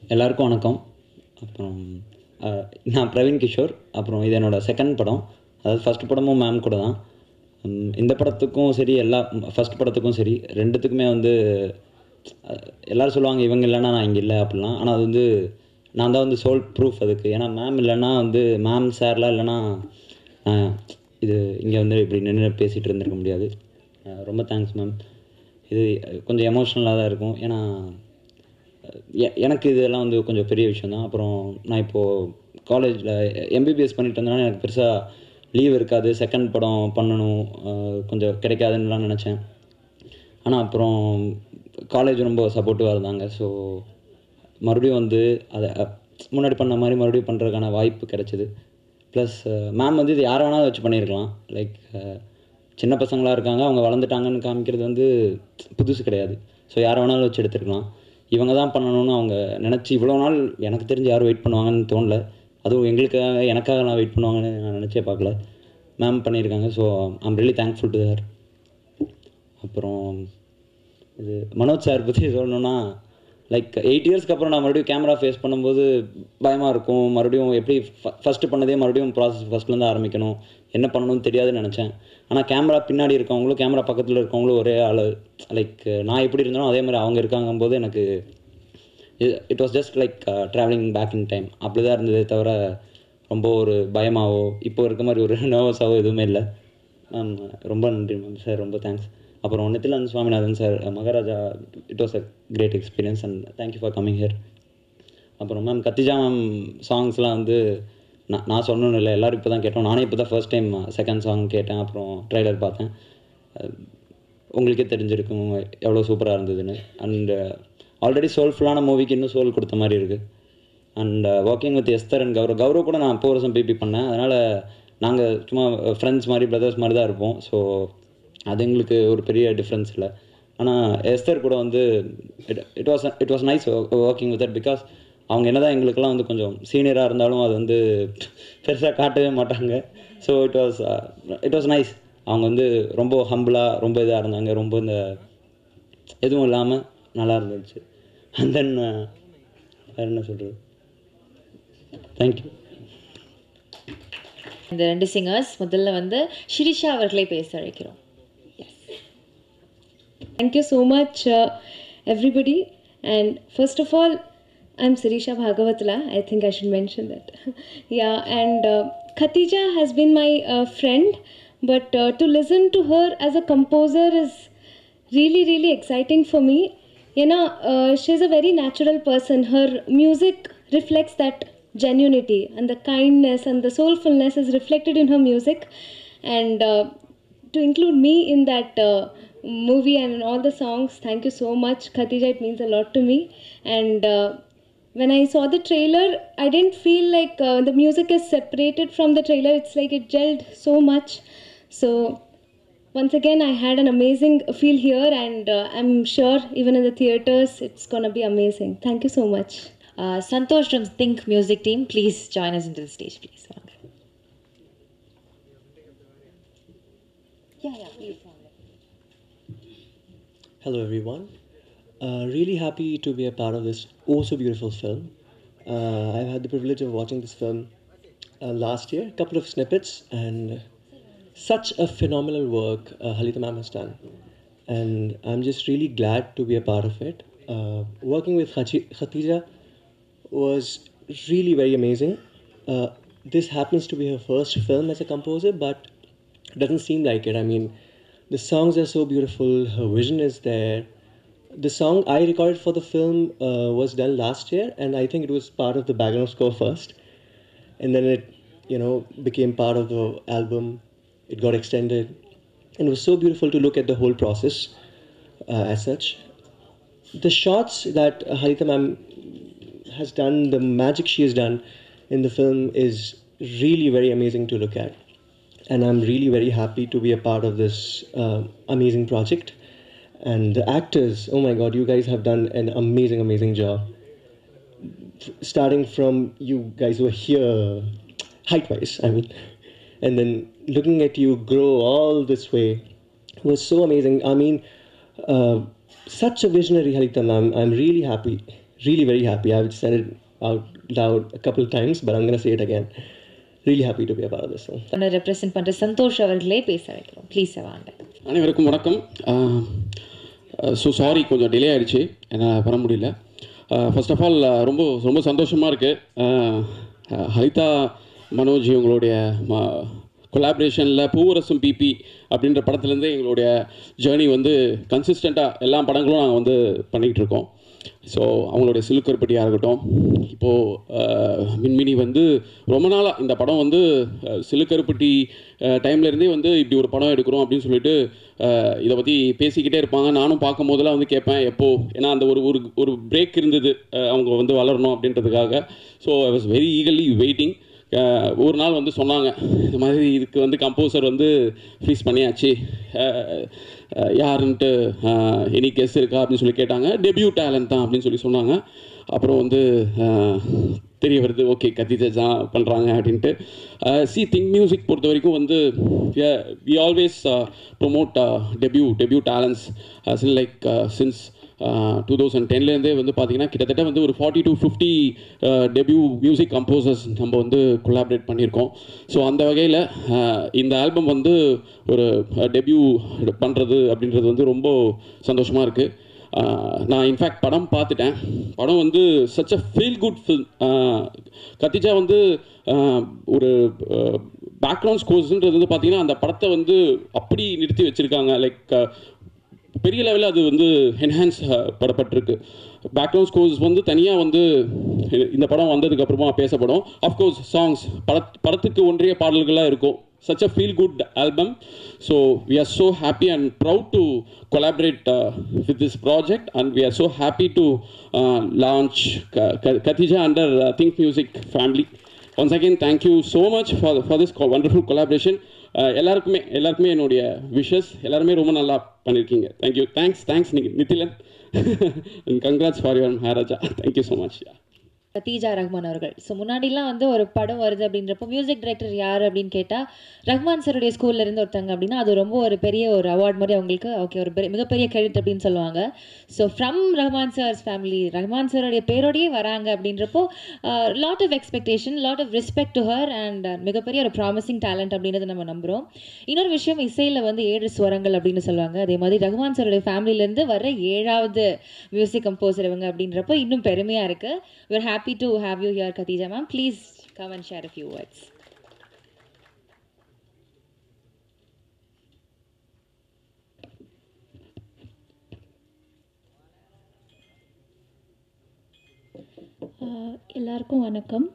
எல்லாருக்கும் வணக்கம். அப்புறம் நான் பிரவீன் கிஷோர். அப்புறம் இது என்னோடய செகண்ட் படம். அதாவது ஃபஸ்ட் படமும் மேம் கூட தான். இந்த படத்துக்கும் சரி, ஃபஸ்ட் படத்துக்கும் சரி, ரெண்டுத்துக்குமே வந்து எல்லோரும் சொல்லுவாங்க இவங்க இல்லைன்னா நான் இங்கே இல்லை அப்படிலாம். ஆனால் அது வந்து நான் தான் வந்து சோல் ப்ரூஃப் அதுக்கு. ஏன்னா மேம் இல்லைன்னா வந்து மேம் சார்லாம் இல்லைன்னா இது இங்கே வந்து இப்படி நின்று பேசிகிட்டு இருந்திருக்க முடியாது. ரொம்ப தேங்க்ஸ் மேம். இது கொஞ்சம் எமோஷ்னலாக தான் இருக்கும். ஏன்னா எனக்கு இதெல்லாம் வந்து கொஞ்சம் பெரிய விஷயம் தான். அப்புறம் நான் இப்போது காலேஜில் எம்பிபிஎஸ் பண்ணிட்டு இருந்தனால எனக்கு பெருசாக லீவ் இருக்காது. செகண்ட் படம் பண்ணணும் கொஞ்சம் கிடைக்காதுன்னுலாம் நினச்சேன். ஆனால் அப்புறம் காலேஜ் ரொம்ப சப்போர்ட்டிவாக இருந்தாங்க. ஸோ மறுபடியும் வந்து அதை முன்னாடி பண்ண மாதிரி மறுபடியும் பண்ணுறதுக்கான வாய்ப்பு கிடைச்சிது. ப்ளஸ் மேம் வந்து இது யாரை வேணாலும் வச்சு பண்ணியிருக்கலாம். லைக் சின்ன பசங்களாக இருக்காங்க, அவங்க வளர்ந்துட்டாங்கன்னு காமிக்கிறது வந்து புதுசு கிடையாது. ஸோ யாரை வேணாலும் வச்சு எடுத்துருக்கலாம். இவங்க தான் பண்ணணும்னு அவங்க நினச்சி இவ்வளோ நாள் எனக்கு தெரிஞ்சு யாரும் வெயிட் பண்ணுவாங்கன்னு தோணல. அதுவும் எனக்காக நான் வெயிட் பண்ணுவாங்கன்னு நான் நினச்சே பார்க்கல. மேம் பண்ணியிருக்காங்க. So I'm really thankful to her. அப்புறம் இது மனோஜ் சார் பற்றி சொல்லணுன்னா, லைக் 8 இயர்ஸ்க்கு அப்புறம் நான் மறுபடியும் கேமரா ஃபேஸ் பண்ணும்போது பயமாக இருக்கும். மறுபடியும் எப்படி ஃபஸ்ட்டு பண்ணதே மறுபடியும் ப்ராசஸ் ஃபஸ்ட்லேருந்து ஆரம்பிக்கணும், என்ன பண்ணணும்னு தெரியாதுன்னு நினச்சேன். ஆனால் கேமரா பின்னாடி இருக்கவங்களும் கேமரா பக்கத்தில் இருக்கவங்களும் ஒரே ஆள். லைக் நான் எப்படி இருந்தாலும் அதே மாதிரி அவங்க இருக்காங்கும்போது எனக்கு it was just like travelling back in time. அப்படி தான் இருந்ததே தவிர ரொம்ப ஒரு பயமாவோ இப்போ இருக்க மாதிரி ஒரு நர்வஸாவோ எதுவுமே இல்லை. மேம் ரொம்ப நன்றி மேம். சார் ரொம்ப தேங்க்ஸ். அப்புறம் Nithilan Swaminathan sir, Maharaja, it was a great experience and thank you for coming here. அப்புறம் மேம் கத்திஜா மேம் சாங்ஸ்லாம் வந்து நான் சொல்லணும்னு இல்லை, எல்லோரும் இப்போ தான் கேட்டோம். நானே இப்போ தான் ஃபர்ஸ்ட் டைம் செகண்ட் சாங் கேட்டேன். அப்புறம் ட்ரைலர் பார்த்தேன். உங்களுக்கே தெரிஞ்சிருக்கும் எவ்வளோ சூப்பராக இருந்ததுன்னு. அண்டு ஆல்ரெடி சோல்ஃபுல்லான மூவிக்கு இன்னும் சோல் கொடுத்த மாதிரி இருக்குது. And working with Esther and Gaurav கூட நான் 4 வருஷம் பிபி பண்ணேன். அதனால் நாங்கள் சும்மா ஃப்ரெண்ட்ஸ் மாதிரி பிரதர்ஸ் மாதிரி தான் இருப்போம். ஸோ அது எங்களுக்கு ஒரு பெரிய டிஃப்ரென்ஸ் இல்லை. ஆனால் எஸ்தர் கூட வந்து it was nice working with that. Because அவங்க என்ன தான் எங்களுக்கெல்லாம் வந்து கொஞ்சம் சீனியராக இருந்தாலும் அது வந்து பெருசாக காட்டவே மாட்டாங்க. So it was nice. அவங்க வந்து ரொம்ப ஹம்பிளாக ரொம்ப இதாக இருந்தாங்க. ரொம்ப இந்த எதுவும் இல்லாமல் நல்லா இருந்துச்சு. அண்ட் தென் வேறு என்ன சொல்கிறது, தேங்க்யூ. இந்த 2 சிங்கர்ஸ் முதல்ல வந்து ஷிரிஷா அவர்களை பேச அழைக்கிறோம். Thank you so much, everybody. And first of all, I'm Sirisha Bhagavatla. I think I should mention that. Yeah, and Khatija has been my friend, but to listen to her as a composer is really, really exciting for me. You know, she's a very natural person. Her music reflects that genuinity, and the kindness and the soulfulness is reflected in her music. And to include me in that movie and in all the songs, thank you so much, Khatija. It means a lot to me. And when I saw the trailer, I didn't feel like the music is separated from the trailer. It's like it gelled so much. So once again, I had an amazing feel here, and I'm sure even in the theaters, it's gonna be amazing. Thank you so much. Santosh from Think Music team, please join us into the stage, please. Yeah, please. Hello everyone. Really happy to be a part of this oh so beautiful film. I've had the privilege of watching this film last year, a couple of snippets, and such a phenomenal work Halita ma'am has done. And I'm just really glad to be a part of it. Working with Khatija was really very amazing. This happens to be her first film as a composer, but it doesn't seem like it. I mean, the songs are so beautiful, her vision is there. The song I recorded for the film was done last year, and I think it was part of the background score first. And then it, became part of the album. It got extended. And it was so beautiful to look at the whole process as such. The shots that Halita ma'am has done, the magic she has done in the film is really very amazing to look at. And I'm really very happy to be a part of this amazing project. And the actors, oh my god, you guys have done an amazing job. Starting from you guys who are here, height-wise, I mean, and then looking at you grow all this way was so amazing. I mean, such a visionary Halita ma'am. I'm really really very happy. I've said it out loud a couple of times, but I'm going to say it again. Really happy to be a part of this film. Represent பண்ணுற சந்தோஷ் அவர்களே பேச வைக்கிறோம். Please வாங்க. அனைவருக்கும் வணக்கம். So sorry, கொஞ்சம் delay ஆகிடுச்சு, என்னால் வர முடியல. ஃபர்ஸ்ட் ஆஃப் ஆல் ரொம்ப ரொம்ப சந்தோஷமாக இருக்குது. ஹரிதா மனோஜ் இவங்களுடைய கொலாபரேஷனில் பூவரசும் பிபி அப்படின்ற படத்துலேருந்து எங்களுடைய ஜேர்னி வந்து கன்சிஸ்டண்ட்டாக எல்லா படங்களும் நாங்கள் வந்து பண்ணிக்கிட்டு இருக்கோம். ஸோ அவங்களுடைய சிலுக்கருப்பட்டியாக இருக்கட்டும், இப்போது மின்மினி வந்து ரொம்ப நாளாக இந்த படம் வந்து சிலுக்கருப்பட்டி டைம்லேருந்தே வந்து இப்படி ஒரு படம் எடுக்கிறோம் அப்படின்னு சொல்லிட்டு இதை பற்றி பேசிக்கிட்டே இருப்பாங்க. நானும் பார்க்கும் போதெல்லாம் வந்து கேட்பேன் எப்போ, ஏன்னா அந்த ஒரு ஒரு ஒரு பிரேக் இருந்தது அவங்க வந்து வளரணும் அப்படின்றதுக்காக. So I was very eagerly waiting. ஒரு நாள் வந்து சொன்னாங்க, இந்த மாதிரி இதுக்கு வந்து கம்போசர் வந்து ஃபீஸ் பண்ணியாச்சு, யாருன்ட்டு எனி கெஸ் இருக்கா அப்படின்னு சொல்லி கேட்டாங்க. டெபியூ டேலண்ட் தான் அப்படின்னு சொல்லி சொன்னாங்க. அப்புறம் வந்து தெரிய வருது, ஓகே கத்திஜா தான் பண்ணுறாங்க அப்படின்ட்டு. திங்க் மியூசிக் பொறுத்த வரைக்கும் வந்து we always promote debut talents like since 2010லேருந்தே வந்து பார்த்திங்கன்னா கிட்டத்தட்ட வந்து ஒரு 40 to 50 டெபியூ மியூசிக் கம்போசர்ஸ் நம்ம வந்து கொலாபரேட் பண்ணியிருக்கோம். ஸோ அந்த வகையில் இந்த ஆல்பம் வந்து ஒரு டெபியூ பண்ணுறது அப்படின்றது வந்து ரொம்ப சந்தோஷமாக இருக்குது. நான் இன்ஃபேக்ட் படம் பார்த்துட்டேன். படம் வந்து such a feel good film. Khatija வந்து ஒரு பேக்ரவுண்ட் ஸ்கோர்ஸ்ன்றது வந்து பார்த்திங்கன்னா அந்த படத்தை வந்து அப்படி நிறுத்தி வச்சுருக்காங்க. லைக் பெரிய லெவலில் அது வந்து என்ஹான்ஸ் படப்பட்டிருக்கு. பேக்ரவுண்ட் ஸ்கோர்ஸ் வந்து தனியாக வந்து இந்த படம் வந்ததுக்கப்புறமா பேசப்படும். அஃப்கோர்ஸ் சாங்ஸ் படத்துக்கு ஒன்றிய பாடல்களாக இருக்கும். Such a feel good album. So we are so happy and proud to collaborate with this project, and we are so happy to launch Khatija under Think Music family. Once again, thank you so much for this wonderful collaboration. எல்லாருக்குமே என்னுடைய wishes. எல்லாருமே ரொம்ப நல்லா பண்ணியிருக்கீங்க. Thank you. Thanks Nithilan. Congrats for your Maharaja. Thank you so much. Khatija Rahman அவர்கள். So முன்னாடிலாம் வந்து ஒரு படம் வருது அப்படின்றப்போ மியூசிக் டைரக்டர் யார் அப்படின்னு கேட்டால் ரஹ்மான் சாருடைய ஸ்கூல்ல இருந்து ஒருத்தங்க அப்படின்னா அது ரொம்ப ஒரு பெரிய ஒரு அவார்ட் மாதிரி அவங்களுக்கு ஓகே ஒரு மிகப்பெரிய கிரெடிட் அப்படின்னு சொல்லுவாங்க. So from Rahman sir's family, Rahman சாருடைய பேரோடையே வராங்க அப்படின்றப்போ lot of expectation, lot of respect to her and மிகப்பெரிய ஒரு ப்ராமிசிங் டேலண்ட் அப்படின்றத நம்ம நம்புகிறோம். இன்னொரு விஷயம், இசையில் வந்து 7 ஸ்வரங்கள் அப்படின்னு சொல்லுவாங்க. அதே மாதிரி ரஹ்மான் சாருடைய ஃபேமிலியிலேருந்து வர 7வது மியூசிக் கம்போசர் இவங்க அப்படின்றப்போ இன்னும் பெருமையாக இருக்குது. We're happy to have you here, Khatija ma'am. Please come and share a few words. எல்லாருக்கும் வணக்கம்.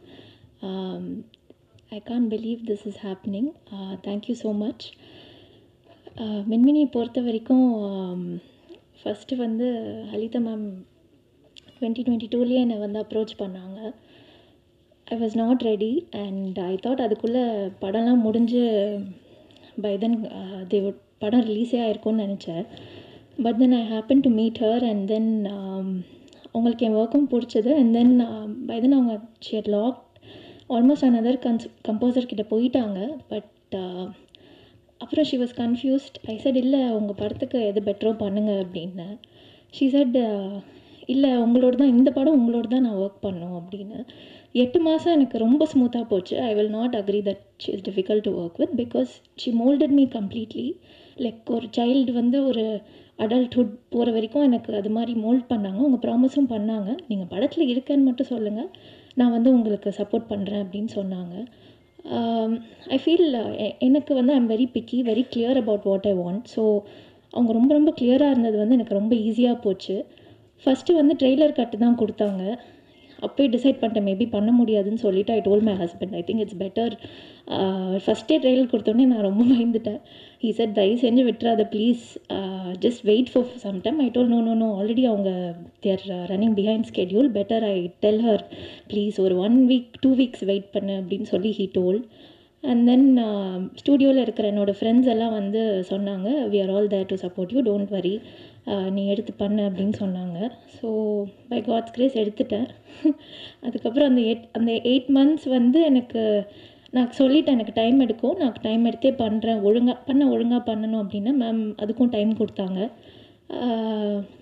I can't believe this is happening. Thank you so much. மின்மினி பொறுத்த வரைக்கும் ஃபஸ்ட்டு வந்து ஹலிதா மேம் 2022லேயே என்னை வந்து அப்ரோச் பண்ணாங்க. I was not ready and I thought அதுக்குள்ளே படம்லாம் முடிஞ்சு பை தென் படம் ரிலீஸே ஆகிருக்கும்னு நினச்சேன். But then I happen to meet her and then அவங்களுக்கு என் ஒர்க்கும் பிடிச்சது. அண்ட் தென் பை தென் அவங்க sheer lock almost another composer கிட்ட போயிட்டாங்க. பட் அப்புறம் she was confused. I said இல்லை உங்கள் படத்துக்கு எது பெட்டரோ பண்ணுங்க அப்படின்னு. ஷி செட் இல்லை உங்களோட தான் இந்த படம் உங்களோட தான் நான் ஒர்க் பண்ணோம் அப்படின்னு. 8 மாதம் எனக்கு ரொம்ப ஸ்மூத்தாக போச்சு. I will not agree that she is difficult to work with because she moulded me completely. Like ஒரு சைல்டு வந்து ஒரு அடல்ட்ஹுட் போகிற வரைக்கும் எனக்கு அது மாதிரி மோல்ட் பண்ணாங்க. அவங்க ப்ராமிஸும் பண்ணாங்க, நீங்கள் படத்தில் இருக்கேன்னு மட்டும் சொல்லுங்கள், நான் வந்து உங்களுக்கு சப்போர்ட் பண்ணுறேன் அப்படின்னு சொன்னாங்க. ஐ ஃபீல் எனக்கு வந்து I'm very picky, very clear about what I want. So அவங்க ரொம்ப ரொம்ப கிளியராக இருந்தது வந்து எனக்கு ரொம்ப ஈஸியாக போச்சு. ஃபஸ்ட்டு வந்து ட்ரெய்லர் கட்டு தான் கொடுத்தாங்க. அப்போயே டிசைட் பண்ணிட்டேன் மேபி பண்ண முடியாதுன்னு சொல்லிவிட்டு I told my husband I think it's better. ஃபஸ்ட்டே ட்ரெய்லர் கொடுத்தோடனே நான் ரொம்ப பயந்துட்டேன். ஹீ செட் தயவு செஞ்சு விட்டுறாத please, just wait for some time. I told no already அவங்க they're running behind schedule, better I tell her please ஒரு 1 week 2 weeks வெயிட் பண்ணு அப்படின்னு சொல்லி ஹீ டோல். அண்ட் தென் ஸ்டூடியோவில் இருக்கிற என்னோடய ஃப்ரெண்ட்ஸ் எல்லாம் வந்து சொன்னாங்க we are all there to support you, don't worry, நீ எடுத்து பண்ணு அப்படின்னு சொன்னாங்க. ஸோ பை காட்ஸ் கிரேஸ் எடுத்துட்டேன். அதுக்கப்புறம் அந்த 8 months வந்து எனக்கு நான் சொல்லிட்டேன் எனக்கு டைம் எடுக்கும், நான் டைம் எடுத்தே பண்ணுறேன், ஒழுங்காக பண்ணணும் அப்படின்னு. மேம் அதுக்கும் டைம் கொடுத்தாங்க.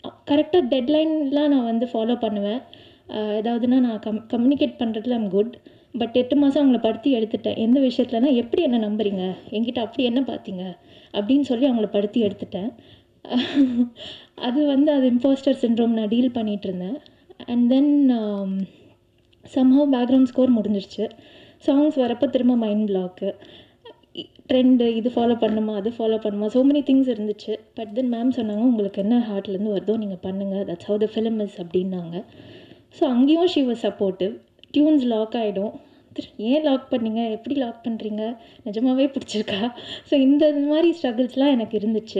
கரெக்டாக டெட்லைன்லாம் நான் வந்து ஃபாலோ பண்ணுவேன். ஏதாவதுன்னா நான் கம்யூனிகேட் பண்ணுறதுல ஐம் குட். பட் 8 மாதம் அவங்கள படுத்தி எடுத்துட்டேன். எந்த விஷயத்துலனா, எப்படி என்ன நம்புறீங்க, என்கிட்ட அப்படி என்ன பார்த்தீங்க அப்படின்னு சொல்லி அவங்கள படுத்தி எடுத்துட்டேன். அது வந்து அது இம்போஸ்டர் சிண்ட்ரோம் நான் டீல் பண்ணிகிட்டு இருந்தேன். And then somehow background score முடிஞ்சிருச்சு. சாங்ஸ் வரப்போ திரும்ப மைண்ட் பிளாக்கு, ட்ரெண்டு, இது ஃபாலோ பண்ணுமா அது ஃபாலோ பண்ணுமா, ஸோ மெனி திங்ஸ் இருந்துச்சு. பட் தென் மேம் சொன்னாங்க, உங்களுக்கு என்ன ஹார்ட்லேருந்து வருதோ நீங்கள் பண்ணுங்கள், that's how the film is அப்படின்னாங்க. ஸோ அங்கேயும் she was supportive. Tunes lock ஆகிடும், ஏன் லாக் பண்ணீங்க, எப்படி லாக் பண்ணுறீங்க, நிஜமாகவே பிடிச்சிருக்கா. ஸோ இந்த மாதிரி ஸ்ட்ரகிள்ஸ்லாம் எனக்கு இருந்துச்சு.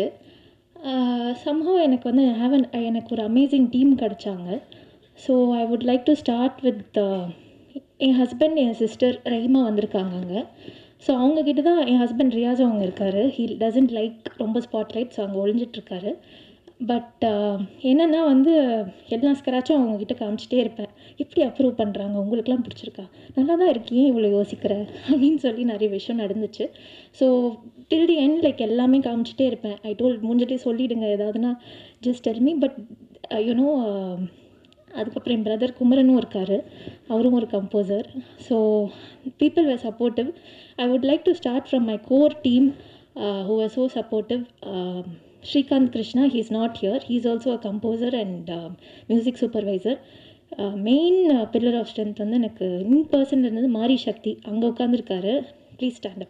சம்ஹவ் எனக்கு வந்து எனக்கு ஒரு அமேசிங் டீம் கிடச்சாங்க. So I would like to start with என் ஹஸ்பண்ட், என் சிஸ்டர் ரஹிமா வந்திருக்காங்க அங்கே. ஸோ அவங்கக்கிட்ட தான் என் ஹஸ்பண்ட் ரியாஸ் அவங்க இருக்கார். ஹீ டசன்ட் லைக் ரொம்ப ஸ்பாட்லைட், ஸோ அங்கே ஒழிஞ்சிட்ருக்காரு. பட் என்னென்னா வந்து எல்லா ஸ்க்ராச்சும் அவங்கக்கிட்ட காமிச்சிட்டே இருப்பேன். எப்படி அப்ரூவ் பண்ணுறாங்க, உங்களுக்குலாம் பிடிச்சிருக்கா, நல்லா தான் இருக்கே, இவ்வளோ யோசிக்கிற அப்படின்னு சொல்லி நிறைய விஷயம் நடந்துச்சு. So till the end like எல்லாமே காமிச்சிட்டே இருப்பேன். ஐ டோல் மூஞ்சிட்டே சொல்லிவிடுங்க ஏதாவதுனா, just tell me. But you know அதுக்கப்புறம் என் பிரதர் குமரனும் இருக்கார், அவரும் ஒரு composer. So people were supportive. I would like to start from my core team who are so supportive. Srikanth Krishna, he is not here. He is also a composer and music supervisor. Main pillar of strength வந்து எனக்கு in person இருந்தது மாரி சக்தி. அங்கே உட்காந்துருக்காரு, please stand up.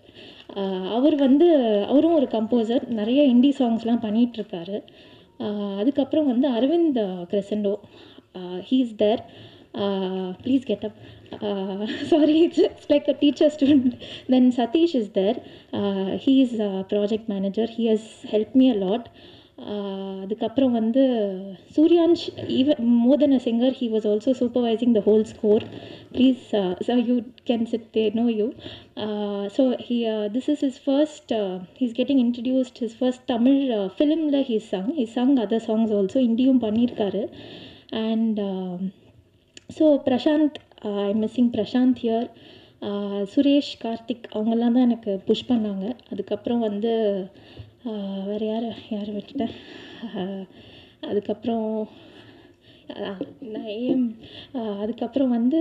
அவரும் ஒரு composer, நிறைய indie சாங்ஸ்லாம் பண்ணிகிட்ருக்காரு. அதுக்கப்புறம் வந்து Aravind crescendo, he is there, please get up. Sorry, it's like a teacher student. Then Satish is there. He is a project manager. He has helped me a lot. அதுக்கப்புறம் வந்து Suryansh, even more than a singer, he was also supervising the whole score. Please, so you can sit there, know you. So this is his first, he's getting introduced, his first Tamil film la he sung other songs also, இண்டியும் பண்ணியிருக்காரு. And so Prashant, I'm missing Prashant here. Suresh, Karthik, அவங்கெல்லாம் தான் எனக்கு push பண்ணாங்க. அதுக்கப்புறம் வந்து வேறு யார் விட்டுட்டேன். அதுக்கப்புறம் அதுக்கப்புறம் வந்து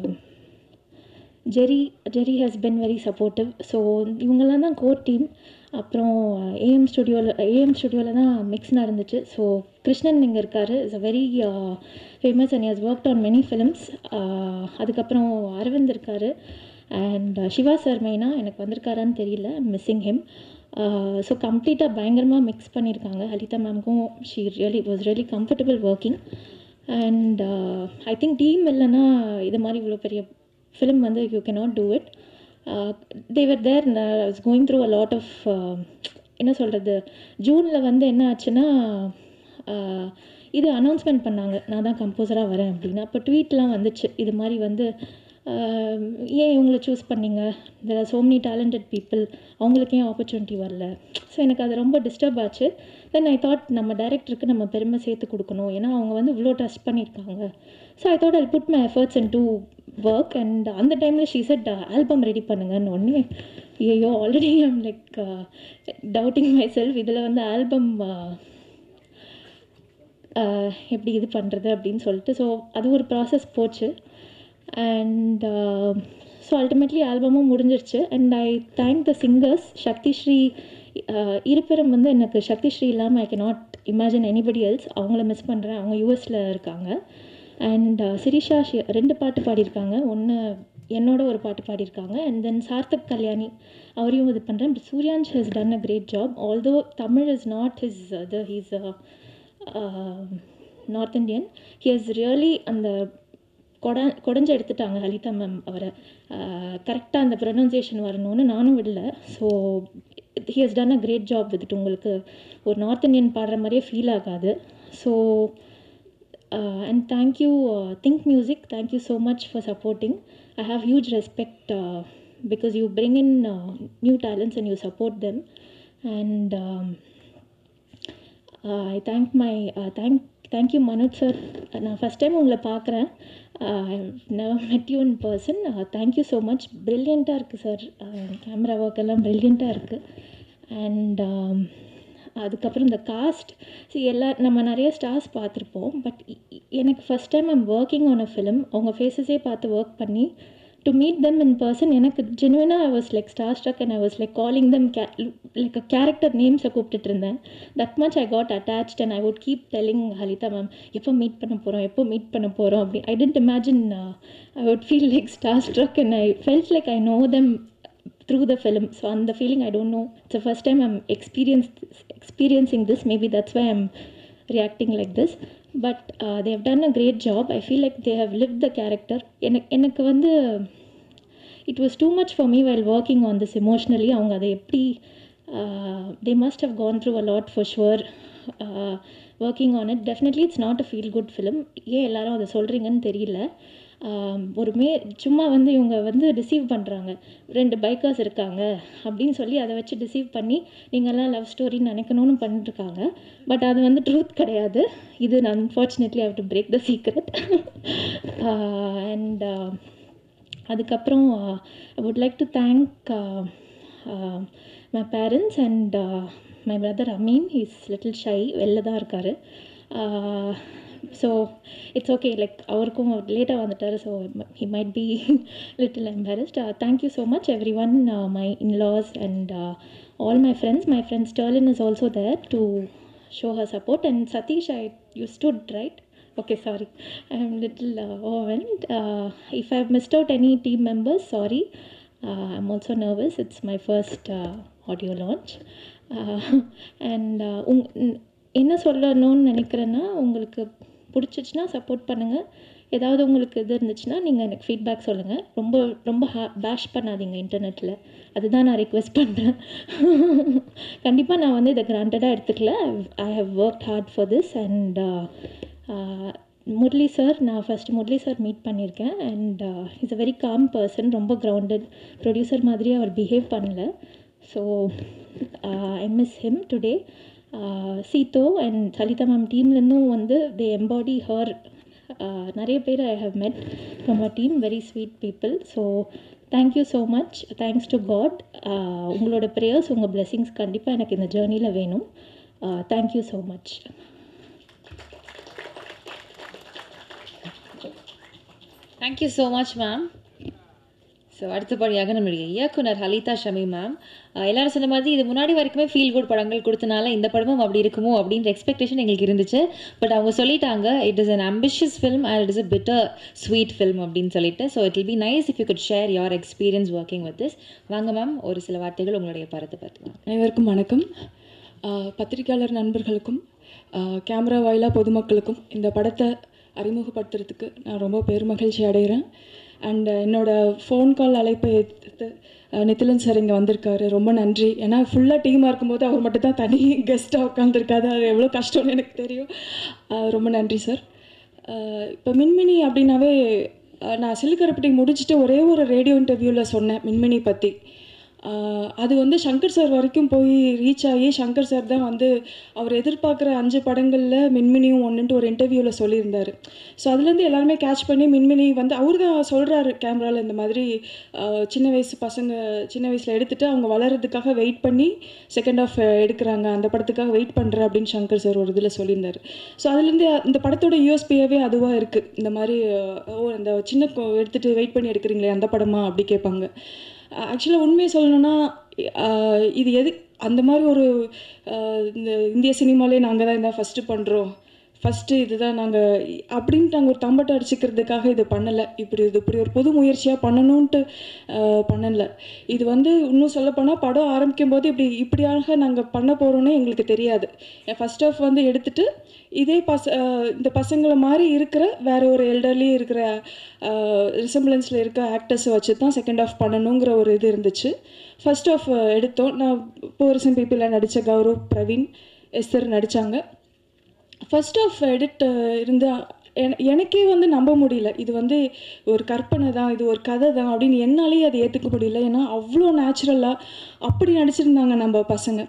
Jerry has been very supportive. So இவங்கெல்லாம் தான் கோர் டீம். அப்புறம் ஏஎம் ஸ்டுடியோவில் தான் மிக்ஸ் நடந்துச்சு. ஸோ கிருஷ்ணன் இங்கே இருக்கார், is a very famous and has worked on many films. அதுக்கப்புறம் அரவிந்த் இருக்கார். அண்ட் சிவா சார் மெயினாக எனக்கு வந்திருக்காரான்னு தெரியல, மிஸ்ஸிங் ஹிம். ஸோ கம்ப்ளீட்டாக பயங்கரமாக மிக்ஸ் பண்ணியிருக்காங்க. ஹலிதா மேம்க்கும் she was really comfortable working. And I think team இல்லைன்னா இது மாதிரி இவ்வளோ பெரிய ஃபிலிம் வந்து you cannot do it. they were there. I was going through a lot of என்ன சொல்கிறது, ஜூனில் வந்து என்ன ஆச்சுன்னா இது அனௌன்ஸ்மெண்ட் பண்ணாங்க, நான் தான் கம்போசராக வரேன் அப்படின்னு. அப்போ ட்வீட்லாம் வந்துச்சு, இது மாதிரி வந்து ஏன் இவங்களை சூஸ் பண்ணிங்க, there are so many talented people, அவங்களுக்கு ஏன் ஆப்பர்ச்சுனிட்டி வரல. ஸோ எனக்கு அது ரொம்ப டிஸ்டர்ப் ஆச்சு. தென் ஐ தாட் நம்ம டைரக்டருக்கு நம்ம பெருமை சேர்த்து கொடுக்கணும், ஏன்னா அவங்க வந்து இவ்வளோ ட்ரஸ்ட் பண்ணியிருக்காங்க. So I thought I put my efforts in to work. And அந்த டைமில் ஷீ செட் ஆல்பம் ரெடி பண்ணுங்கன்னு. உடனே ஐயோ already I'm like doubting myself, இதில் வந்து ஆல்பம் எப்படி இது பண்ணுறது அப்படின்னு சொல்லிட்டு. ஸோ அது ஒரு ப்ராசஸ் போச்சு. அண்ட் ஸோ அல்டிமேட்லி ஆல்பமும் முடிஞ்சிருச்சு. And I thank the singers. Sakthi Sri இருப்பிடம் வந்து எனக்கு சக்தி ஸ்ரீ இல்லாமல் I cannot imagine anybody else. அவங்கள மிஸ் பண்ணுறேன், அவங்க யூஎஸில் இருக்காங்க. அண்ட் சிரிஷா 2 பாட்டு பாடியிருக்காங்க, ஒன்று என்னோட ஒரு பாட்டு பாடியிருக்காங்க. அண்ட் தென் சார்த்தக் கல்யாணி, அவரையும் இது பண்ணுறேன். But Suryansh has done a great job. Although Tamil is not his he's north Indian. He has really அந்த கொடைஞ்சு எடுத்துட்டாங்க ஹலிதா மேம் அவரை. கரெக்டாக அந்த ப்ரொனன்சியேஷன் வரணும்னு நானும் விடல. So he has done a great job with. உங்களுக்கு ஒரு நார்த் இண்டியன் பாடுற மாதிரியே ஃபீல் ஆகாது. So and thank you Think Music, thank you so much for supporting. I have huge respect because you bring in new talents and you support them. And I thank my thank you Manoj sir. நான் first time உங்களை பார்க்குறேன், never met you in person. Thank you so much. ப்ரில்லியண்ட்டாக இருக்குது sir, camera work எல்லாம் ப்ரில்லியண்ட்டாக இருக்குது. And அதுக்கப்புறம் இந்த cost நம்ம நிறைய ஸ்டார்ஸ் பார்த்துருப்போம். பட் எனக்கு first time I'm working on a film. அவங்க ஃபேஸஸே பார்த்து ஒர்க் பண்ணி to meet them in person, எனக்கு genuine-ஆ I was like starstruck and I was like calling them like a character names கூப்பிட்டுட்டு இருந்தேன். That much I got attached and I would keep telling Halitha ma'am எப்போ meet பண்ண போகிறோம் அப்படி. I didn't imagine I would feel like starstruck and I felt like I know them through the film. So on the feeling, I don't know, it's the first time I'm experiencing this. Maybe that's why I'm reacting like this. But they have done a great job. I feel like they have lived the character. எனக்கு வந்து it was too much for me while working on this emotionally. அவங்க அதை எப்படி they must have gone through a lot for sure working on it. Definitely it's not a feel good film. ஏன் எல்லாரும் அதை சொல்கிறீங்கன்னு தெரியல. சும்மா வந்து இவங்க வந்து டிசீவ் பண்ணுறாங்க, 2 பைக்கர்ஸ் இருக்காங்க அப்படின்னு சொல்லி அதை வச்சு டிசீவ் பண்ணி நீங்கள்லாம் லவ் ஸ்டோரின்னு நினைக்கணும்னு பண்ணிட்டுருக்காங்க. பட் அது வந்து ட்ரூத் கிடையாது. இது unfortunately I have to break the secret. And அதுக்கப்புறம் I would like to thank my parents and my brother Ameen. He's little shy, வெளில தான் இருக்கார். ஸோ இட்ஸ் ஓகே, லைக் அவருக்கும் லேட்டாக வந்துட்டார். So he might be little embarrassed. Thank you so much everyone, my in-laws and all my friends. My friend Sterling is also there to show her support. And Satish, you stood, right? Okay, sorry. I am little overwhelmed. If I have missed out any team members, sorry. I'm also nervous. It's my first audio launch. And என்ன சொல்லணும்னு நினைக்கிறேன்னா, உங்களுக்கு பிடிச்சிச்சின்னா support பண்ணுங்கள். ஏதாவது உங்களுக்கு இது இருந்துச்சுன்னா நீங்கள் எனக்கு ஃபீட்பேக் சொல்லுங்கள். ரொம்ப பேஷ் பண்ணாதீங்க இன்டர்நெட்டில். அதுதான் நான் ரிக்வெஸ்ட் பண்ணுறேன். கண்டிப்பாக நான் வந்து இதை கிராண்டடாக எடுத்துக்கல. I have worked hard for this. And Murali sir, நான் ஃபஸ்ட்டு முரளி சார் மீட் பண்ணியிருக்கேன். And is a very calm person. ரொம்ப கிரவுண்டட் ப்ரொடியூசர் மாதிரியே அவர் பிஹேவ் பண்ணல. So I miss him today. Seetho and Salitha ma'am டீம்லேருந்தும் வந்து தே எம்பாடி ஹர். நிறைய பேர் I have met from a team, very sweet people. So thank you so much. Thanks to God. உங்களோட prayers, உங்கள் பிளெஸிங்ஸ் கண்டிப்பாக எனக்கு இந்த ஜேர்னியில் வேணும். Thank you so much. Thank you so much ma'am. So அடுத்தபடியாக நம்மளுடைய இயக்குனர் ஹலிதா ஷமீம் மேம். எல்லாரும் சொன்ன மாதிரி இது முன்னாடி வரைக்குமே ஃபீல் குட் படங்கள் கொடுத்தனால இந்த படமும் அப்படி இருக்குமோ அப்படின்ற எக்ஸ்பெக்டேஷன் எங்களுக்கு இருந்துச்சு. பட் அவங்க சொல்லிட்டாங்க it is an ambitious film and it is a bitter sweet film அப்படின்னு சொல்லிட்டு. So it will be nice if you could share your experience working with this. வாங்க மேம், ஒரு சில வார்த்தைகள் உங்களுடைய படத்தை பற்றி. அனைவருக்கும் வணக்கம். பத்திரிகையாளர் நண்பர்களுக்கும் கேமரா வாயிலாக பொதுமக்களுக்கும் இந்த படத்தை அறிமுகப்படுத்துறதுக்கு நான் ரொம்ப பெருமகிழ்ச்சி அடைகிறேன். அண்ட் என்னோடய ஃபோன் கால் அழைப்பை எடுத்து நித்திலன் சார் இங்கே வந்திருக்காரு, ரொம்ப நன்றி. ஏன்னா ஃபுல்லாக டீமாக இருக்கும்போது அவர் மட்டும் தான் தனி கெஸ்ட்டாக உட்காந்துருக்காரு. அது எவ்வளோ கஷ்டம்னு எனக்கு தெரியும். ரொம்ப நன்றி சார். இப்போ மின்மினி அப்படின்னாவே நான் சிலுக்கரப்பட்டி முடிச்சுட்டு ஒரே ஒரு ரேடியோ இன்டர்வியூவில் சொன்னேன் மின்மினி பற்றி. அது வந்து சங்கர் சார் வரைக்கும் போய் ரீச் ஆகி சங்கர் சார் தான் வந்து அவர் எதிர்பார்க்குற 5 படங்களில் மின்மினியும் ஒன்றுன்ட்டு ஒரு இன்டர்வியூவில் சொல்லியிருந்தார். ஸோ அதுலேருந்து எல்லாருமே கேட்ச் பண்ணி மின்மினி வந்து அவர் தான் சொல்கிறாரு கேமராவில், இந்த மாதிரி சின்ன வயசில் எடுத்துகிட்டு அவங்க வளர்கிறதுக்காக வெயிட் பண்ணி செகண்ட் ஆஃப் எடுக்கிறாங்க, அந்த படத்துக்காக வெயிட் பண்ணுறேன் அப்படின்னு சங்கர் சார் ஒரு இதில் சொல்லியிருந்தார். ஸோ அதுலேருந்து இந்த படத்தோட யூஎஸ்பியாகவே அதுவாக இருக்குது. இந்த மாதிரி அந்த சின்ன எடுத்துகிட்டு வெயிட் பண்ணி எடுக்கிறீங்களே அந்த படமா அப்படி கேட்பாங்க. ஆக்சுவலாக உண்மையை சொல்லணுன்னா இது அந்த மாதிரி ஒரு இந்த இந்திய சினிமாலே நாங்கள் தான் இதான் ஃபஸ்ட்டு பண்ணுறோம், ஃபஸ்ட்டு இதுதான் நாங்கள் அப்படின்ட்டு நாங்கள் ஒரு தம்பட்டை அடிச்சுக்கிறதுக்காக இது பண்ணலை. இப்படி ஒரு பொது முயற்சியாக பண்ணணுன்ட்டு பண்ணலை. இது வந்து இன்னும் சொல்லப்போனால் படம் ஆரம்பிக்கும் போது இப்படியாக நாங்கள் பண்ண போகிறோன்னே எங்களுக்கு தெரியாது. ஃபஸ்ட் ஆஃப் வந்து எடுத்துகிட்டு இதே இந்த பசங்களை மாதிரி இருக்கிற வேறு ஒரு எல்டர்லி இருக்கிற ரிசம்பிளன்ஸில் இருக்க ஆக்டர்ஸை வச்சு தான் செகண்ட் ஆஃப் பண்ணணுங்கிற ஒரு இது இருந்துச்சு. ஃபஸ்ட் ஆஃப் எடுத்தோம். நான் போரிசம் பீப்பிளில் நடித்த கௌரவ், பிரவீன், எஸ்தர் நடித்தாங்க. ஃபஸ்ட் ஆஃப் எடிட் இருந்து எனக்கே வந்து நம்ப முடியல. இது வந்து ஒரு கற்பனை தான், இது ஒரு கதை தான் அப்படின்னு என்னாலேயே அதை ஏற்றுக்க முடியல. ஏன்னா அவ்வளோ நேச்சுரலாக அப்படி நடிச்சிருந்தாங்க நம்ம பசங்க.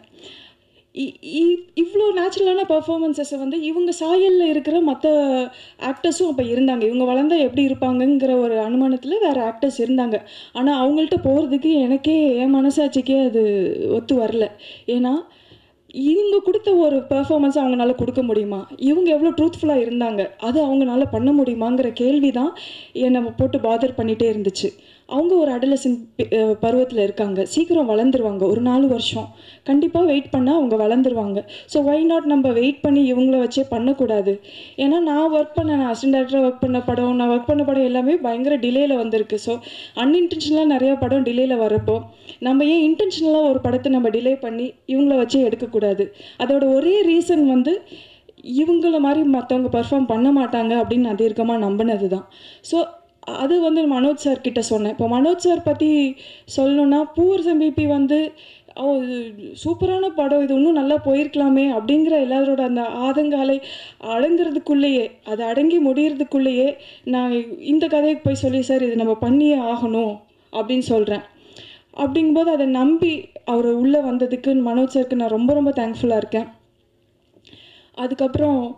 இவ்வளோ நேச்சுரலான பர்ஃபார்மன்ஸஸை வந்து இவங்க சாயலில் இருக்கிற மற்ற ஆக்டர்ஸும் அப்போ இருந்தாங்க. இவங்க வளர்ந்தால் எப்படி இருப்பாங்கங்கிற ஒரு அனுமானத்தில் வேறு ஆக்டர்ஸ் இருந்தாங்க. ஆனால் அவங்கள்ட்ட போகிறதுக்கு எனக்கே என் மனசாட்சிக்கே அது ஒத்து வரல. ஏன்னா இவங்க கொடுத்த ஒரு பெர்ஃபார்மன்ஸ் அவங்களால கொடுக்க முடியுமா, இவங்க எவ்வளோ ட்ரூத்ஃபுல்லாக இருந்தாங்க, அது அவங்களால பண்ண முடியுமாங்கிற கேள்வி தான் என்னை போட்டு பாதர் பண்ணிகிட்டே இருந்துச்சு. அவங்க ஒரு அடலசன்ட் பருவத்தில் இருக்காங்க, சீக்கிரம் வளர்ந்துருவாங்க, ஒரு 4 வருஷம் கண்டிப்பாக வெயிட் பண்ணால் அவங்க வளர்ந்துருவாங்க. ஸோ ஒய் நாட் நம்ம வெயிட் பண்ணி இவங்கள வச்சே பண்ணக்கூடாது. ஏன்னா நான் அசிஸ்டன்ட் டேரக்டராக ஒர்க் பண்ண படம், நான் ஒர்க் பண்ண படம் எல்லாமே பயங்கர டிலேயில் வந்திருக்கு. ஸோ அன்இன்டென்ஷனலாக நிறையா படம் டிலேயில் வரப்போ நம்ம ஏன் இன்டென்ஷனலாக ஒரு படத்தை நம்ம டிலே பண்ணி இவங்கள வச்சே எடுக்கக்கூடாது. அதோட ஒரே ரீசன் வந்து இவங்கள மாதிரி மற்றவங்க பர்ஃபார்ம் பண்ண மாட்டாங்க அப்படின்னு நான் தீர்க்கமாக நம்பினது தான். ஸோ அது வந்து மனோஜ் சார் கிட்ட சொன்னேன். இப்போ மனோஜ் சார் பற்றி சொல்லணுன்னா, பூவரசன் எம்பிபி வந்து சூப்பரான படம், இது இன்னும் நல்லா போயிருக்கலாமே அப்படிங்கிற எல்லாரோட அந்த ஆதங்காலை அடங்கிறதுக்குள்ளேயே, அது அடங்கி முடிகிறதுக்குள்ளேயே நான் இந்த கதைக்கு போய் சொல்லி சார் இது நம்ம பண்ணியே ஆகணும் அப்படின்னு சொல்கிறேன். அப்படிங்கும்போது அதை நம்பி அவர் உள்ளே வந்ததுக்கு மனோஜ் சாருக்கு நான் ரொம்ப ரொம்ப தேங்க்ஃபுல்லாக இருக்கேன். அதுக்கப்புறம்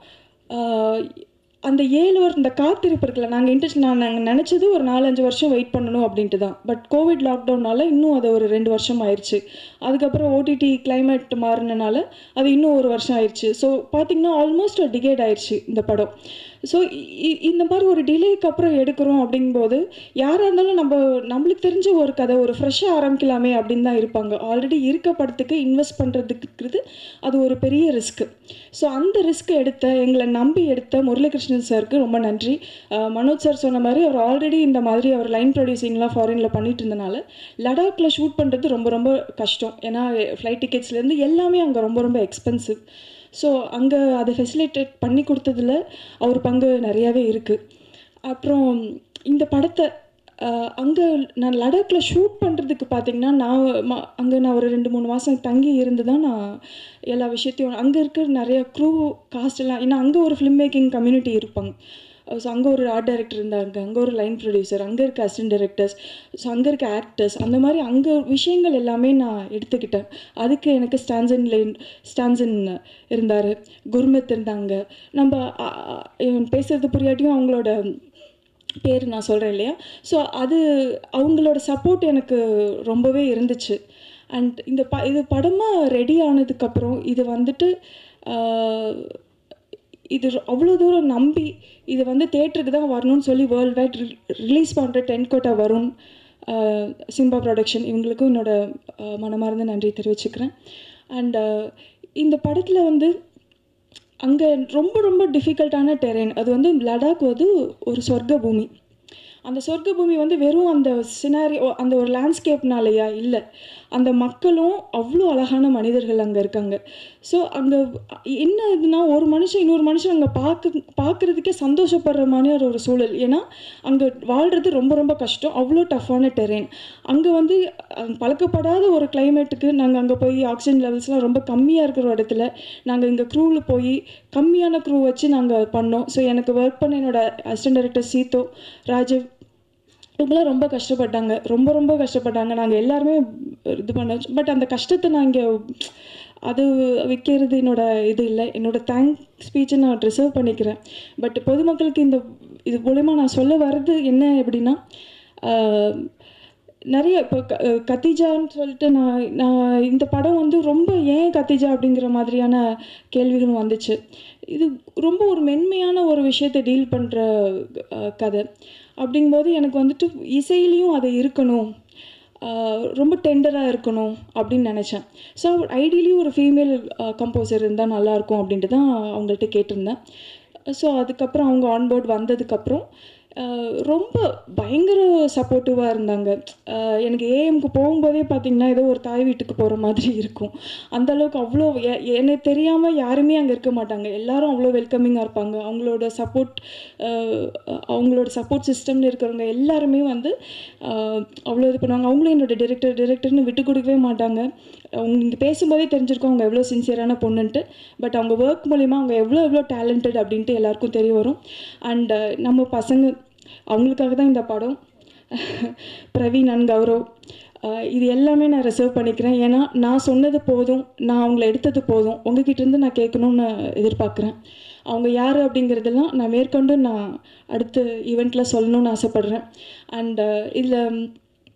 அந்த 7 வருஷம் இந்த காத்திருப்பு இருக்குல்ல, நாங்கள் நினச்சது ஒரு 4-5 வருஷம் வெயிட் பண்ணணும் அப்படின்ட்டு தான். பட் கோவிட் லாக்டவுனால் இன்னும் அது ஒரு 2 வருஷம் ஆயிடுச்சு. அதுக்கப்புறம் ஓடிடி கிளைமேட் மாறினால அது இன்னும் 1 வருஷம் ஆயிடுச்சு. ஸோ பார்த்திங்கன்னா ஆல்மோஸ்ட் ஒரு டிகேட் ஆயிடுச்சு இந்த படம். ஸோ இந்த மாதிரி ஒரு டிலேக்கு அப்புறம் எடுக்கிறோம் அப்படிங்கும்போது யாராக இருந்தாலும் நம்மளுக்கு தெரிஞ்ச ஒரு கதை ஒரு ஃப்ரெஷ்ஷாக ஆரம்பிக்கலாமே அப்படின்னு தான் இருப்பாங்க. ஆல்ரெடி இருக்க படத்துக்கு இன்வெஸ்ட் பண்ணுறதுக்கு அது ஒரு பெரிய ரிஸ்க்கு. ஸோ அந்த ரிஸ்க் எங்களை நம்பி எடுத்த முரளிகிருஷ்ணன் சாருக்கு ரொம்ப நன்றி. மனோஜ் சார் சொன்ன மாதிரி அவர் ஆல்ரெடி இந்த மாதிரி அவர் லைன் ப்ரொடியூசிங்லாம் ஃபாரினில் பண்ணிட்டு இருந்தனால லடாக்கில் ஷூட் பண்ணுறது ரொம்ப ரொம்ப கஷ்டம். ஏன்னா ஃப்ளைட் டிக்கெட்ஸ்லேருந்து எல்லாமே அங்கே ரொம்ப ரொம்ப எக்ஸ்பென்சிவ். ஸோ அங்கே அதை ஃபெசிலிட்டேட் பண்ணி கொடுத்ததில் அவர் பங்கு நிறையாவே இருக்குது. அப்புறம் இந்த படத்தை அங்கே நான் லடாக்கில் ஷூட் பண்ணுறதுக்கு பார்த்திங்கன்னா அங்கே நான் ஒரு 2-3 மாதம் தங்கி இருந்து தான் நான் எல்லா விஷயத்தையும் அங்கே இருக்கிற நிறைய க்ரூ காஸ்ட் எல்லாம், ஏன்னா அங்கே ஒரு ஃபிலிம் மேக்கிங் கம்யூனிட்டி இருப்பாங்க. ஸோ அங்கே ஒரு ஆர்ட் டைரக்டர் இருந்தாங்க, அங்கே ஒரு லைன் ப்ரொடியூசர், அங்கே இருக்க அசிஸ்டன்ட் டைரக்டர்ஸ், ஸோ அங்கே இருக்க ஆக்டர்ஸ், அந்த மாதிரி அங்கே விஷயங்கள் எல்லாமே நான் எடுத்துக்கிட்டேன். அதுக்கு எனக்கு ஸ்டான்சன் இருந்தார், குர்மித் இருந்தாங்க. நம்ம பேசுகிறது புரியாட்டியும் அவங்களோட பேர் நான் சொல்கிறேன் இல்லையா, ஸோ அது அவங்களோட சப்போர்ட் எனக்கு ரொம்பவே இருந்துச்சு. அண்ட் இது படமாக ரெடி ஆனதுக்கப்புறம் இது வந்துட்டு இது அவ்வளோ தூரம் நம்பி இது வந்து தேட்டருக்கு தான் வரணும்னு சொல்லி வேர்ல்டு வைட் ரிலீஸ் பண்ணுற டென்கோட்டா வருண், சிம்பா ப்ரொடக்ஷன், இவங்களுக்கும் என்னோட மனமார்ந்த நன்றி தெரிவிச்சுக்கிறேன். அண்ட் இந்த படத்தில் வந்து அங்கே ரொம்ப ரொம்ப டிஃபிகல்ட்டான டெரெயின், அது வந்து லடாக் வந்து ஒரு சொர்க்க பூமி. அந்த சொர்க்க பூமி வந்து வெறும் அந்த சினாரியோ அந்த ஒரு லேண்ட்ஸ்கேப்னாலையா இல்லை, அந்த மக்களும் அவ்வளோ அழகான மனிதர்கள் அங்கே இருக்காங்க. ஸோ அங்கே என்ன இதுனா ஒரு மனுஷன் இன்னொரு மனுஷன் அங்கே பார்க்குறதுக்கே சந்தோஷப்படுற மாதிரி ஒரு சூழல். ஏன்னா அங்கே வாழ்கிறது ரொம்ப ரொம்ப கஷ்டம், அவ்வளோ டஃப்பான டெரெயின். அங்கே வந்து பழக்கப்படாத ஒரு கிளைமேட்டுக்கு நாங்கள் அங்கே போய் ஆக்சிஜன் லெவல்ஸ்லாம் ரொம்ப கம்மியாக இருக்கிற இடத்துல நாங்கள் இங்கே க்ரூவில் போய் கம்மியான க்ரூ வச்சு நாங்கள் பண்ணோம். ஸோ எனக்கு ஒர்க் பண்ண என்னோடய அசிஸ்டன்ட் டைரக்டர் சீதோ, ராஜீவ், இவங்களாம் ரொம்ப கஷ்டப்பட்டாங்க, ரொம்ப ரொம்ப கஷ்டப்பட்டாங்க. நாங்கள் எல்லாருமே இது பண்ணோம். பட் அந்த கஷ்டத்தை நான் இங்கே அது வைக்கிறது இது இல்லை, என்னோடய தேங்க் ஸ்பீச்சை நான் ரிசர்வ் பண்ணிக்கிறேன். பட் பொதுமக்களுக்கு இது மூலமா நான் சொல்ல வர்றது என்ன அப்படின்னா, நிறைய இப்போ கத்திஜான்னு சொல்லிட்டு நான் இந்த படம் வந்து ரொம்ப ஏன் கத்திஜா அப்படிங்கிற மாதிரியான கேள்விகளும் வந்துச்சு. இது ரொம்ப ஒரு மென்மையான ஒரு விஷயத்தை டீல் பண்ணுற கதை. அப்படிங்கும்போது எனக்கு வந்துட்டு இசையிலையும் அது இருக்கணும், ரொம்ப டெண்டராக இருக்கணும் அப்படின்னு நினச்சேன். ஸோ ஐடியலி ஒரு ஃபீமேல் கம்போசர் இருந்தால் நல்லாயிருக்கும் அப்படின்ட்டு தான் அவங்கள்ட்ட கேட்டிருந்தேன். ஸோ அதுக்கப்புறம் அவங்க ஆன்போர்ட் வந்ததுக்கப்புறம் ரொம்ப பயங்கர சப்போர்ட்டிவாக இருந்தாங்க. எனக்கு ஏஎம்க்கு போகும்போதே பார்த்திங்கன்னா ஏதோ ஒரு தாய் வீட்டுக்கு போகிற மாதிரி இருக்கும். அந்தளவுக்கு அவ்வளோ எனக்கு தெரியாமல் யாருமே அங்கே இருக்க மாட்டாங்க, எல்லோரும் அவ்வளோ வெல்கமிங்காக இருப்பாங்க. அவங்களோட சப்போர்ட் சிஸ்டம்னு இருக்கிறவங்க எல்லாருமே வந்து அவ்வளோ இது பண்ணுவாங்க. அவங்களும் என்னோட டிரெக்டர்னு விட்டு கொடுக்கவே மாட்டாங்க. அவங்க பேசும்போதே தெரிஞ்சிருக்கோம் அவங்க எவ்வளோ சின்சியரான பொண்ணுன்ட்டு. பட் அவங்க ஒர்க் மூலிமா அவங்க எவ்வளோ டேலண்டட் அப்படின்ட்டு எல்லாருக்கும் தெரிய வரும். அண்ட் நம்ம பசங்க அவங்களுக்காக தான் இந்த படம். பிரவீன் அண்ட் கௌரவ், இது எல்லாமே நான் ரிசர்வ் பண்ணிக்கிறேன். ஏன்னா நான் சொன்னது போதும், நான் அவங்கள எடுத்தது போதும், உங்ககிட்டேருந்து நான் கேட்கணுன்னு எதிர்பார்க்குறேன். அவங்க யார் அப்படிங்கிறதெல்லாம் நான் மேற்கொண்டு நான் அடுத்த ஈவெண்ட்டில் சொல்லணும்னு ஆசைப்பட்றேன். அண்ட் இதில்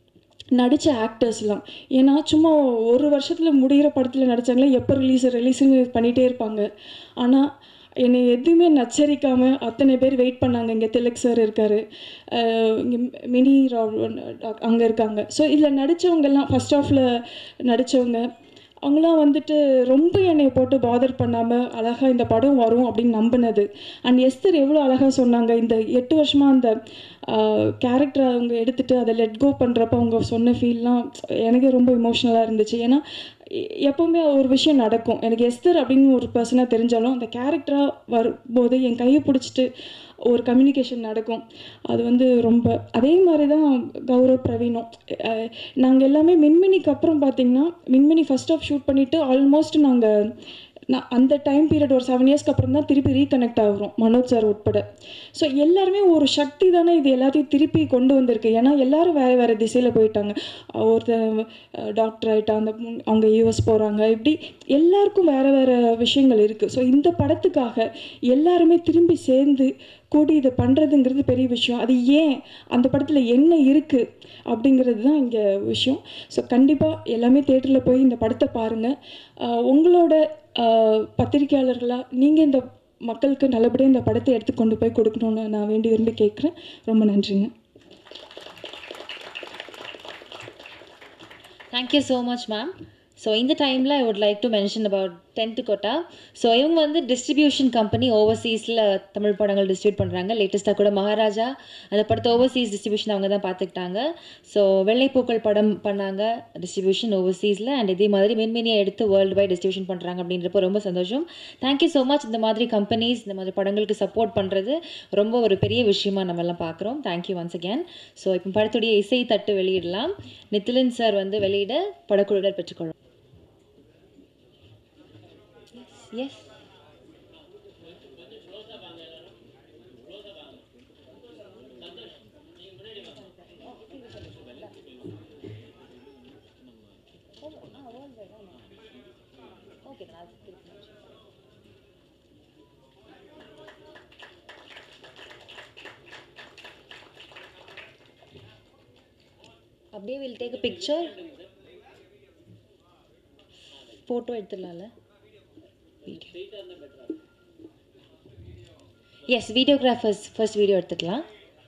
நடித்த ஆக்டர்ஸ்லாம். ஏன்னா சும்மா ஒரு வருஷத்தில் முடிகிற படத்தில் நடித்தாங்களே எப்போ ரிலீஸுன்னு பண்ணிகிட்டே இருப்பாங்க. ஆனால் என்னை எதுவுமே நச்சரிக்காமல் அத்தனை பேர் வெயிட் பண்ணாங்க. இங்கே திலக் சார் இருக்கார், இங்கே மினி ராவ் அங்கே இருக்காங்க. ஸோ இதில் நடித்தவங்கெல்லாம் ஃபஸ்ட் ஹாஃபில் நடித்தவங்க அவங்களாம் வந்துட்டு ரொம்ப என்னை போட்டு பாதர் பண்ணாமல் அழகாக இந்த படம் வரும் அப்படின்னு நம்பினது. அண்ட் எஸ்தர் எவ்வளோ அழகாக சொன்னாங்க, இந்த 8 வருஷமாக அந்த கேரக்டரை அவங்க எடுத்துகிட்டு அதை லெட் கோ பண்ணுறப்ப அவங்க சொன்ன ஃபீல்லாம் எனக்கே ரொம்ப இமோஷ்னலாக இருந்துச்சு. ஏன்னா எப்போவுமே ஒரு விஷயம் நடக்கும், எனக்கு எஸ்தர் அப்படின்னு ஒரு பர்சனாக தெரிஞ்சாலும் அந்த கேரக்டராக வரும்போது என் கையை பிடிச்சிட்டு ஒரு கம்யூனிகேஷன் நடக்கும். அது வந்து ரொம்ப அதே மாதிரி தான் கௌரவ் பிரவீனும். நாங்கள் எல்லாமே மின்மினிக்கு அப்புறம் பார்த்திங்கன்னா மின்மினி ஃபஸ்ட் ஆஃப் ஷூட் பண்ணிவிட்டு ஆல்மோஸ்ட் நான் அந்த டைம் பீரியட் ஒரு 7 இயர்ஸ்க்கு அப்புறம் தான் திருப்பி ரீகனெக்ட் ஆகிறோம், மனோஜ் சார் உட்பட. ஸோ எல்லாருமே ஒரு சக்தி தானே இது எல்லாத்தையும் திருப்பி கொண்டு வந்திருக்கு. ஏன்னா எல்லோரும் வேறு வேறு திசையில் போயிட்டாங்க. ஒருத்தர் டாக்டர் ஆகிட்டாங்க, அவங்க யூஎஸ் போகிறாங்க, இப்படி எல்லாருக்கும் வேறு வேறு விஷயங்கள் இருக்குது. ஸோ இந்த படத்துக்காக எல்லாருமே திரும்பி சேர்ந்து கூடி இதை பண்ணுறதுங்கிறது பெரிய விஷயம். அது ஏன் அந்த படத்தில் என்ன இருக்குது அப்படிங்கிறது தான் இங்கே விஷயம். ஸோ கண்டிப்பாக எல்லாமே தேட்டரில் போய் இந்த படத்தை பாருங்கள். உங்களோட பத்திரிக்கையாளர்களாக நீங்கள் இந்த மக்களுக்கு நல்லபடியாக இந்த படத்தை எடுத்து கொண்டு போய் கொடுக்கணுன்னு நான் வேண்டி விரும்பி கேட்குறேன். ரொம்ப நன்றிங்க. Thank you so much ma'am. So இந்த டைமில் I would like to mention about Tentkotta. So இவங்க வந்து டிஸ்ட்ரிபியூஷன் கம்பெனி, ஓவர்சீஸில் தமிழ் படங்கள் டிஸ்ட்ரிபியூட் பண்ணுறாங்க. லேட்டஸ்ட்டாக கூட மகாராஜா அந்த படத்தை ஓவர்சீஸ் டிஸ்ட்ரிபியூஷன் அவங்க தான் பார்த்துக்கிட்டாங்க. ஸோ வெள்ளைப்பூக்கள் படம் பண்ணாங்க டிஸ்ட்ரிபியூஷன் ஓவர்சீஸில். அண்ட் இதே மாதிரி மின்மினியை எடுத்து வேர்ல்டு வைட் டிஸ்ட்ரிபியூஷன் பண்ணுறாங்க அப்படின்றப்போ ரொம்ப சந்தோஷம். Thank you so much. இந்த மாதிரி கம்பெனிஸ் இந்த மாதிரி படங்களுக்கு சப்போர்ட் பண்ணுறது ரொம்ப ஒரு பெரிய விஷயமா நம்ம எல்லாம் பார்க்குறோம். Thank you once again. ஸோ இப்போ படத்துடைய இசை தட்டு வெளியிடலாம். நித்திலன் சார் வந்து வெளியிட படக்குழுவினர் பெற்றுக்கொள்ளும். எஸ் அப்படியே will take a picture, photo எடுத்துடலாம்ல. எஸ், வீடியோகிராஃபர்ஸ் ஃபர்ஸ்ட் வீடியோ எடுத்துக்கலாம்.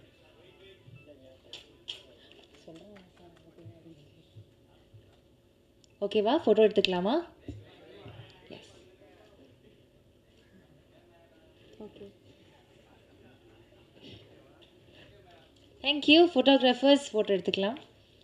ஓகேவா, ஃபோட்டோ எடுத்துக்கலாமா? Yes, okay, thank you. Photographers photo எடுத்துக்கலாம்.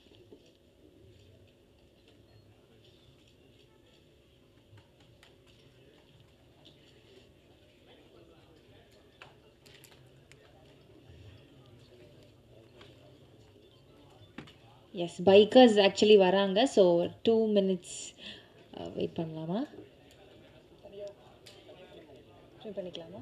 எஸ், பைக்கர்ஸ் ஆக்சுவலி வராங்க. ஸோ 2 minutes வெயிட் பண்ணலாமா? பண்ணிக்கலாமா?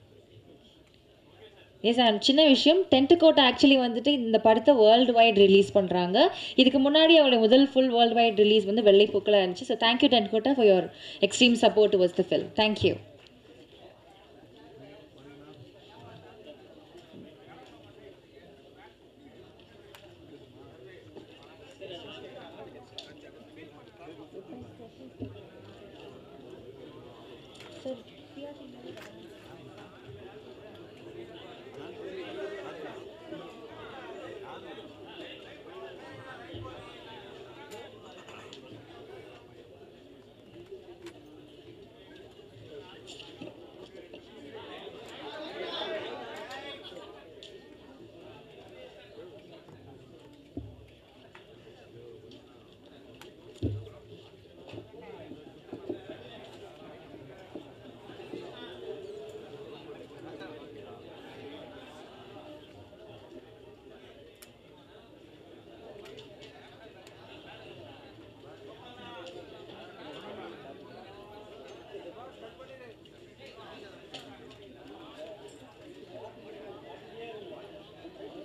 எஸ், சின்ன விஷயம், டென்ட்டுக்கோட்டா ஆக்சுவலி வந்துட்டு இந்த படத்தை வேர்ல்டு வைட் ரிலீஸ் பண்ணுறாங்க. இதுக்கு முன்னாடி அவங்களுடைய முதல் ஃபுல் வேர்ல்டு வைட் ரிலீஸ் வந்து வெள்ளைப்பூக்களாக இருந்துச்சு. So thank you Tentkotta for your extreme support towards the film. Thank you.